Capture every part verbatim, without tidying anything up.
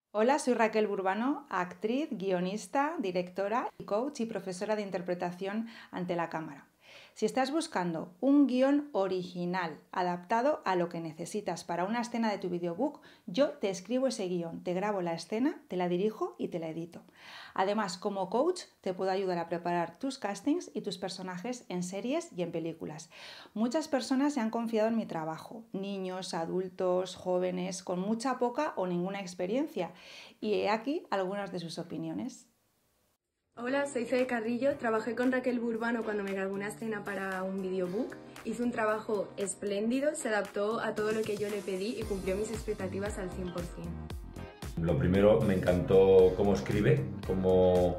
Hola, soy Raquel Burbano, actriz, guionista, directora, coach y profesora de interpretación ante la cámara. Si estás buscando un guión original, adaptado a lo que necesitas para una escena de tu videobook, yo te escribo ese guión, te grabo la escena, te la dirijo y te la edito. Además, como coach, te puedo ayudar a preparar tus castings y tus personajes en series y en películas. Muchas personas se han confiado en mi trabajo, niños, adultos, jóvenes, con mucha, poca o ninguna experiencia. Y he aquí algunas de sus opiniones. Hola, soy Fede Carrillo, trabajé con Raquel Burbano cuando me grabé una escena para un videobook. Hizo un trabajo espléndido, se adaptó a todo lo que yo le pedí y cumplió mis expectativas al cien por cien. Lo primero, me encantó cómo escribe, cómo,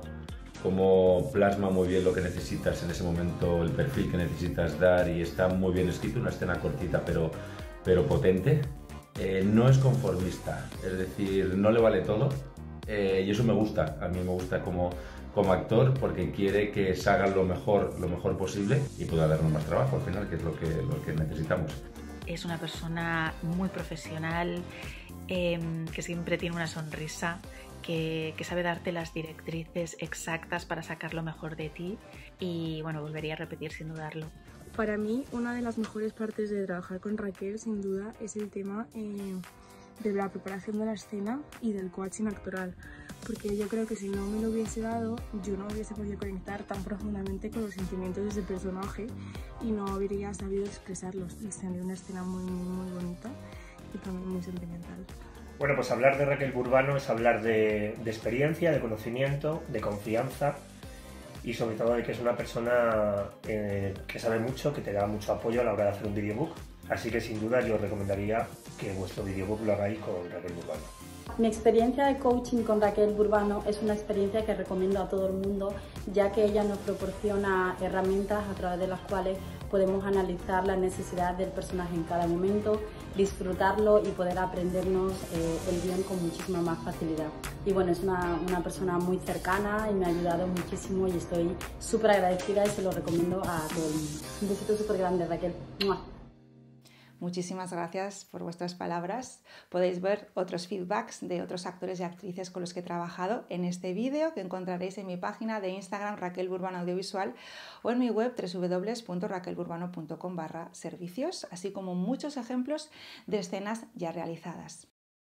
cómo plasma muy bien lo que necesitas en ese momento, el perfil que necesitas dar, y está muy bien escrito, una escena cortita pero, pero potente. Eh, no es conformista, es decir, no le vale todo, eh, y eso me gusta. A mí me gusta como, como actor, porque quiere que se haga lo mejor, lo mejor posible y pueda darnos más trabajo al final, que es lo que, lo que necesitamos. Es una persona muy profesional, eh, que siempre tiene una sonrisa, que, que sabe darte las directrices exactas para sacar lo mejor de ti, y bueno, volvería a repetir sin dudarlo. Para mí, una de las mejores partes de trabajar con Raquel, sin duda, es el tema eh, de la preparación de la escena y del coaching actoral, porque yo creo que si no me lo hubiese dado, yo no hubiese podido conectar tan profundamente con los sentimientos de ese personaje y no habría sabido expresarlos. Y sería una escena muy, muy, muy bonita y también muy sentimental. Bueno, pues hablar de Raquel Burbano es hablar de, de experiencia, de conocimiento, de confianza y sobre todo de que es una persona eh, que sabe mucho, que te da mucho apoyo a la hora de hacer un videobook. Así que sin duda yo os recomendaría que vuestro videobook lo hagáis con Raquel Burbano. Mi experiencia de coaching con Raquel Burbano es una experiencia que recomiendo a todo el mundo, ya que ella nos proporciona herramientas a través de las cuales podemos analizar las necesidades del personaje en cada momento, disfrutarlo y poder aprendernos eh, el guión con muchísima más facilidad. Y bueno, es una, una persona muy cercana y me ha ayudado muchísimo y estoy súper agradecida y se lo recomiendo a todo el mundo. Un besito súper grande, Raquel. ¡Mua! Muchísimas gracias por vuestras palabras. Podéis ver otros feedbacks de otros actores y actrices con los que he trabajado en este vídeo, que encontraréis en mi página de Instagram Raquel Burbano Audiovisual o en mi web w w w punto raquel burbano punto com barra servicios, así como muchos ejemplos de escenas ya realizadas.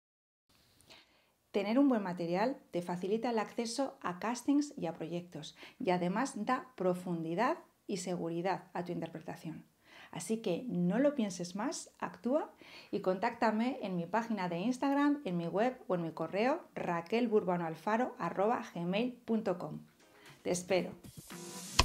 Tener un buen material te facilita el acceso a castings y a proyectos, y además da profundidad y seguridad a tu interpretación. Así que no lo pienses más, actúa y contáctame en mi página de Instagram, en mi web o en mi correo raquel burbano alfaro arroba gmail punto com. Te espero.